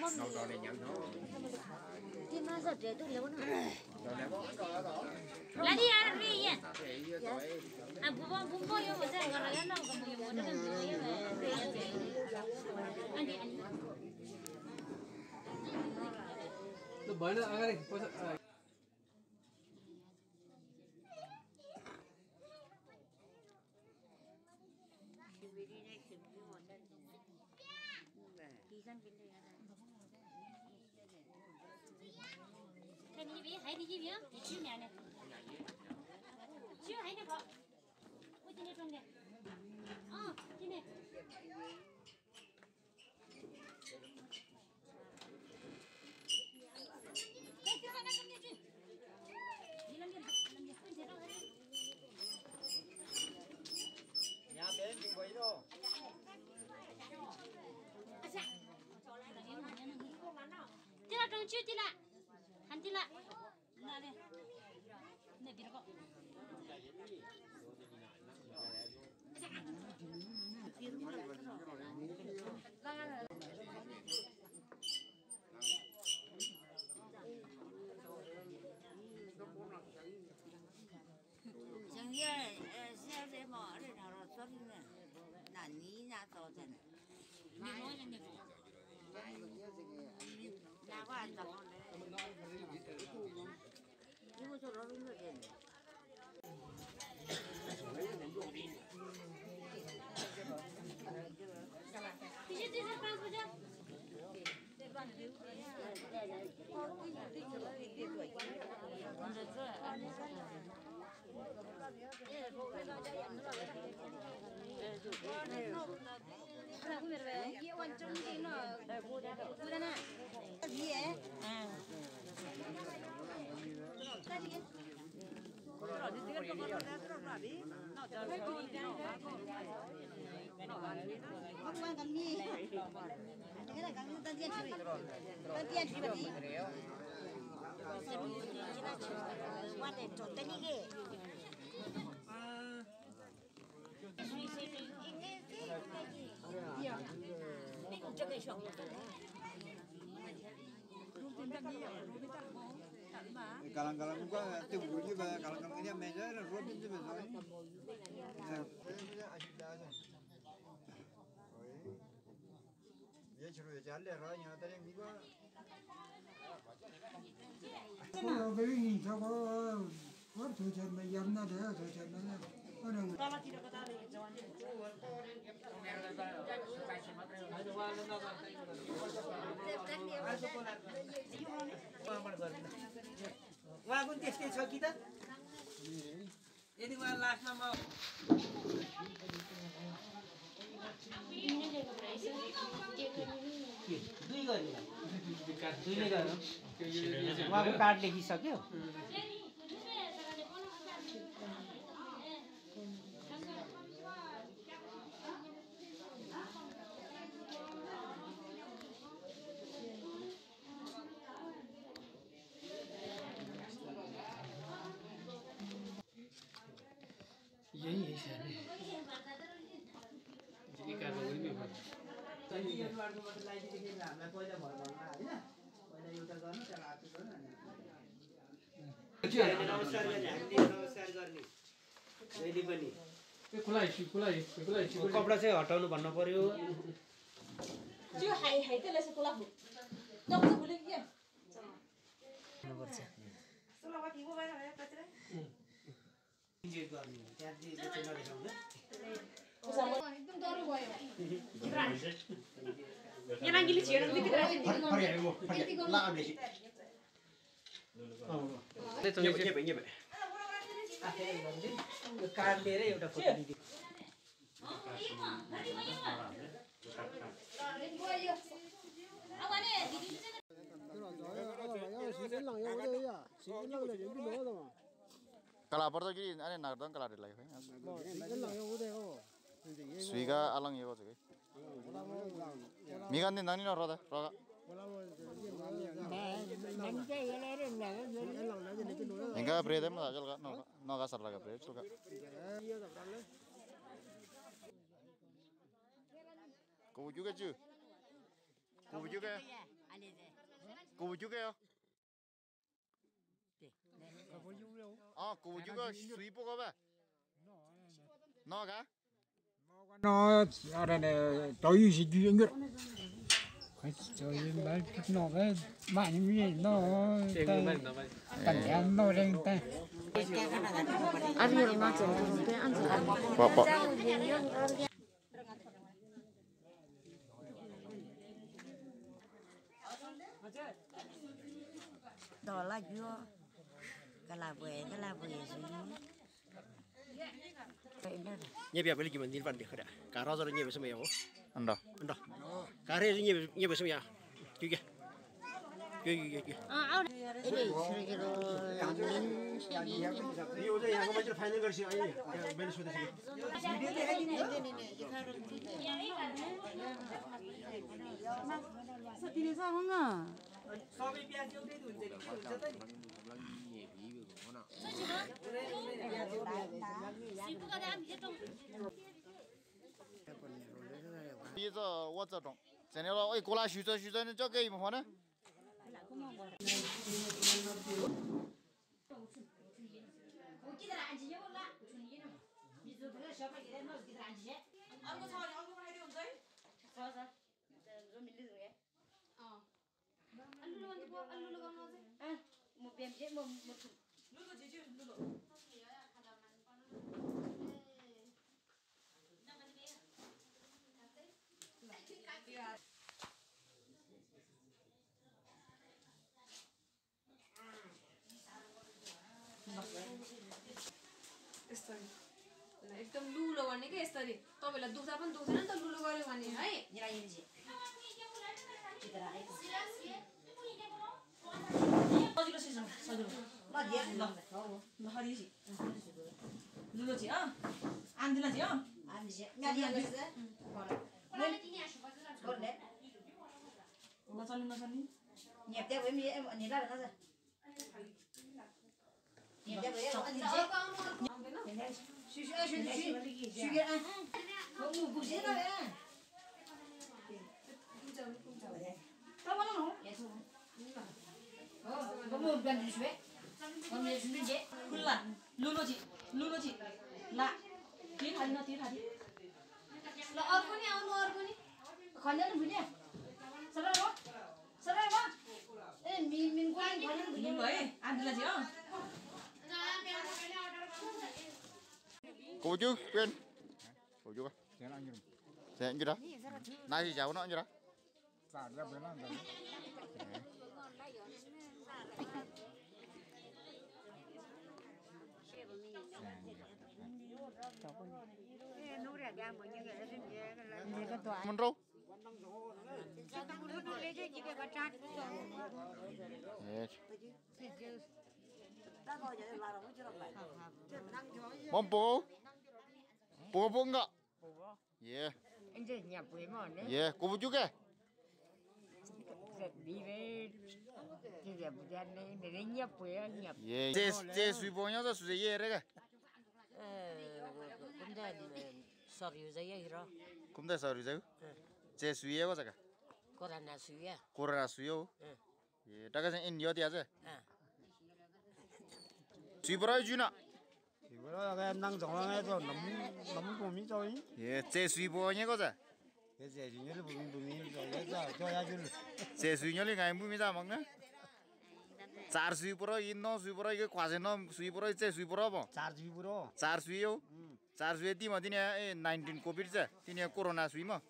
Đầu trò này nhận thôi. Thì mà giờ trẻ tôi lâu nữa. Đầu này có đó. Là đi ăn gì nhỉ? À bún bò yêu mà sao còn là nó còn nhiều món nữa anh đi anh. Nó bơi nó ăn cái này. Cái gì vậy? Hãy đi gì vậy? Đi chiếu nhà này. Chiếu hãy nè con. Ôi chị này trong nè. Chị này. Đây chị con đang đi. Đi làm gì? Ôi chị đâu hết. Nhà bên đi quấy đâu. Chị là trong chiếu chị là. Hắn chị là. Nè nè. Nè đi đâu? chẳng như xe xe mở để nào là xuất này là ní nhà to thế này nhà có ăn tập nhưng mà cho nó đúng rồi đấy Chị đi ra bao giờ? Kalang-kalang juga timbul juga kalang-kalang ini meja dan rutin juga soalnya. Dia suruh jalan rohnya tadi minggu. Kalau begini coba buat tujuan macam mana dia tujuan mana? Orang. उहाँको पनि त्यस्तै छ कि त यदि उहाँ लास्टमा म दुई गर्ने दुईले गर्नु उहाँको कार्ड लेखिसक्यो यही है सर जी कार्ड पनि भयो तैले यो कार्डको मात्र लाइदिए देखि हामीलाई पहिला भयो भन्नु हैन पहिला एउटा गर्नु त्यसलाई आफै गर्नु अनि नमस्कार गर्ने हामीले नमस्कार गर्ने जहिले पनि त्यो खुलाइ कपडा चाहिँ हटाउनु भन्नु पर्यो त्यो हाई हाई त्यसले चाहिँ कुला हो नक्छ भुले के पर्छ सुलावा दिबो भएर कचरा इन्जेक्ट गर्ने त्यहाँ चाहिँ नदेखाउनु एकदम डर भयो यहाँ नागिले छिएर कार्ड लिएर एउटा फोटो दिदी Kalau apa tuh gini, ada nardang kalau ada lagi. Suiga alang ya kok sih. Mikan nih nani nora roga. Enggak bereda mah aja kan, no kasar lagi bereda juga. Kau juga cuy, Cô chú kia. Cô chú kia. Cô chú kia suy bố cơ vậy. Nó cả. nó ở đây này tối gì chuyện nữa phải chơi mấy nó cái mạng như nó tận em nó lên ta Bỏ. Đó là chưa cái là gì Nhẹ bia beli gimana dilpan deh kada. Karo zoro nyebe sama ya wo. Anda. Anda. Kare nyebe sama ya. Juga. Juga. Ini udah yang macam final versi aja. Beli sudah sih. Bây giờ tôi tự động. Thế nên là ôi cô là suy cho cho cái mà hóa nữa. एकदम लुलो गर्ने के यसरी तपाईलाई दुख्दा पनि दुख्दैन नि त लुलो गर्यो भने है सजिलो सजिलो लुलो चाहिँ आन्दिला चाहिँ नचल्ने नचल्ने खुल्ला लुलोजी ला तिर खाली ल अर्को नि आउनु अर्को नि खन्दैन भुल्यो सबै भयो ए मिनको नि खन्दैन भुल्यो है आन्दिला चाहिँ Cô chú quên. Cô chú. Sẽ như đó. Nay thì cháu nó như đó. Mình râu. Mom bố. Bố enggak? Iya. Iya, cô chú kìa. Iya, je suy bố nhau ra suy ye đấy kìa. Cũngได้sorry chứ. Je suy ye quá sao kìa. Corona suy yo. Iya, ta cái in nhiều tiền chứ. Suy bro chú nào. 이거라 그냥 낭 정황에서 너무 봄이 저이 예, 제 수입원이 거자. 그래서 이제를 봄이 저기서 줘야줄 제 수입원이 가면 봄이다 먹나? चार सुईपुरो इन्नो सुईपुरो इके क्वासेनो सुईपुरो इचे सुईपुरो बो चार सुईयो चार सुई ती मदिने ए 19 covid छ तिने corona सुई म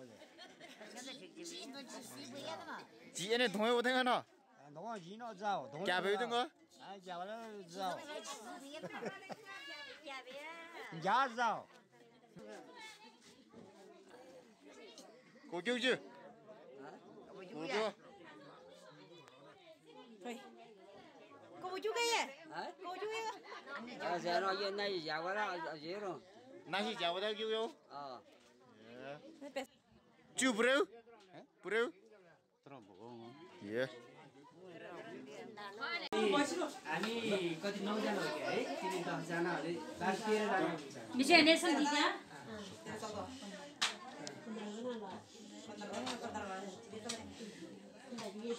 जिने धोए होतेगा न 너가 이너 자오 क्या भेउ तुंगो 아 자와라 자오 야 자오 고교주 고교 cô chú kia cô chú kia giờ nó giờ này giờ quá đó dễ rồi 나시 자보다 교요 주 브레우 브레우 예 हामी कति 9 जना हो के है तिमी 10 जना हले लास्ट 13 जना हुन्छ विजय नेसन दिया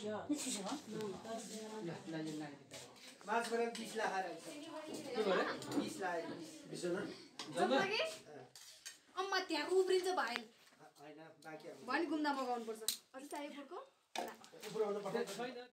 मास गरेर 20 लाख आएर के भरे 20 लाख 20 हो न जम्मा अम्मा त्यहाँ उब्रिन्छ भाइ हैन बाँकी भनि घुम्दा मगाउनु पर्छ अझै चाहियो पुर्को उब्राउनु पर्छ